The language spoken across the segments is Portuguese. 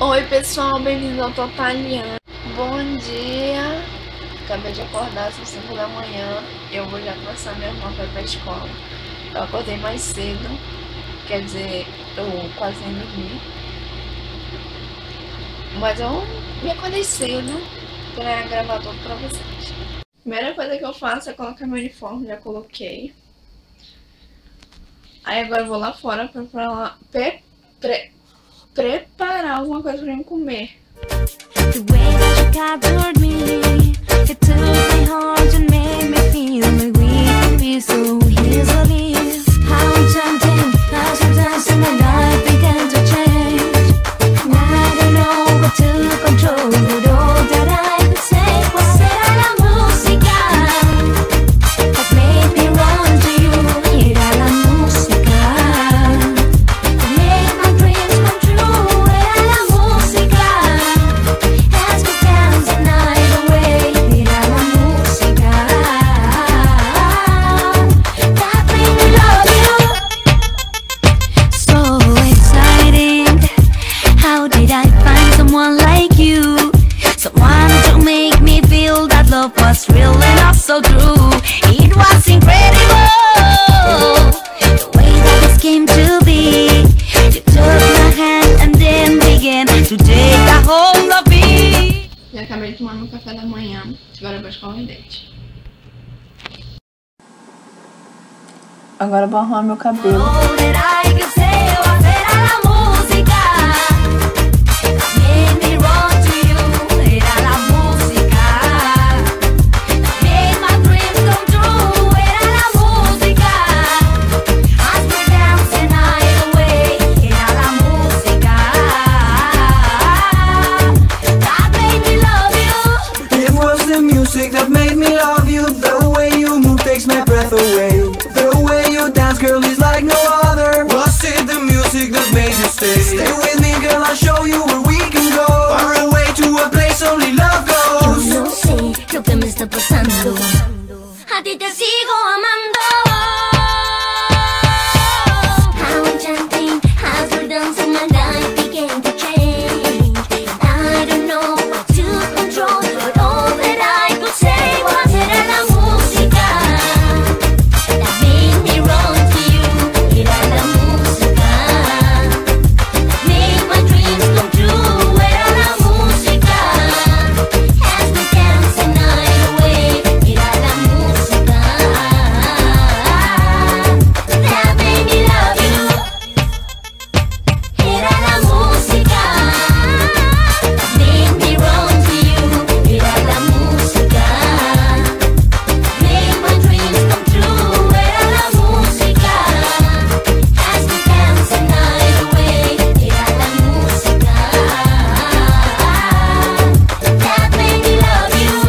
Oi pessoal, bem-vindo ao Totaliana. Bom dia. Acabei de acordar, são 5 da manhã. Eu vou já começar minha irmã para ir pra escola. Eu acordei mais cedo, quer dizer, eu quase nem dormi. Mas eu me acordei cedo para gravar tudo pra vocês. Primeira coisa que eu faço é colocar meu uniforme, já coloquei. Aí agora eu vou lá fora pra preparar alguma coisa pra mim comer. The way that you captured me, it took me hard and made me feel that we could be so easily. How tempting, as we dance and my life began to change. And I don't know what to control, but all that I could say was era la música that made me run to you. Era la música that made my dreams come true. Era la música as we dance the night away. Era la música that made me love you. So exciting. How did I find someone like you? Someone to make me feel that love was real and not so true. It was incredible, the way that this came to be. You took my hand and then began to take a hold of me. Já acabei de tomar meu café da manhã, agora eu vou escovar o dente. Agora eu vou arrumar meu cabelo. All that I could say was era la música that made me run to you. Era la música that made my dreams come true. Era la música as we dance the night away. Era la música that made me love you. It was the music that made me love you. The way you move takes my breath away. The way you dance, girl, is like no other. Was it the music that made you stay? Stay with me, girl, I'll show you where we can go. Far away to a place only love goes. Yo no sé lo que me está pasando. A ti te sigo amando. How enchanting, as we're dancing, my life began to change. I don't know what to control, but all that I could say was era la música that made me run to you. Era la música that made my dreams come true. Era la música as we dance the night away. Era la música that made me love you. Era la música that made me run to you. Era la música that made my dreams come true. Era la música as we dance the night away. Era la música that made me love you.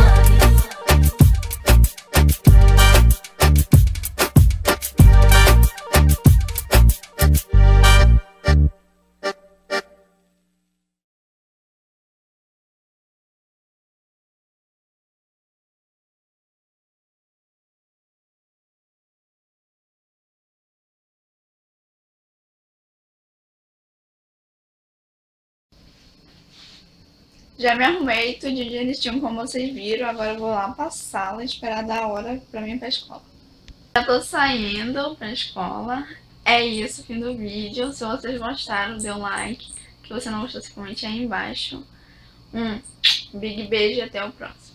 Já me arrumei, tudo direitinho como vocês viram. Agora eu vou lá pra sala esperar dar a hora pra mim ir pra escola. Já tô saindo pra escola. É isso, fim do vídeo. Se vocês gostaram, dê um like. Se você não gostou, comente aí embaixo. Big beijo e até o próximo.